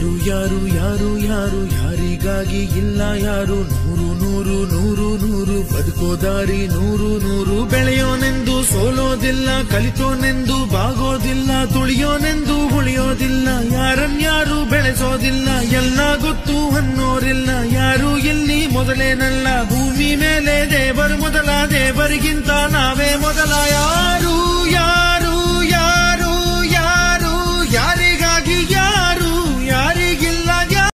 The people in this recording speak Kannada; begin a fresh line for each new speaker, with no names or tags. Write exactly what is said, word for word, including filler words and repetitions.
ಯಾರು ಯಾರು ಯಾರು ಯಾರು ಯಾರಿಗಾಗಿ ಇಲ್ಲ ಯಾರು ನೂರು ನೂರು ನೂರು ನೂರು ಬದುಕೋ ದಾರಿ ನೂರು ನೂರು ಬೆಳೆಯೋನೆಂದು ಸೋಲೋದಿಲ್ಲ ಕಲಿತೋನೆಂದು ಬಾಗೋದಿಲ್ಲ ತುಳಿಯೋನೆಂದು ಉಳಿಯೋದಿಲ್ಲ ಯಾರನ್ಯಾರು ಬೆಳೆಸೋದಿಲ್ಲ ಎಲ್ಲ ಗೊತ್ತು ಅನ್ನೋರಿಲ್ಲ ಯಾರು ಇಲ್ಲಿ ಮೊದಲೇನಲ್ಲ ಭೂಮಿ ಮೇಲೆ ದೇವರು ಮೊದಲ ದೇವರಿಗಿಂತ ನಾವೇ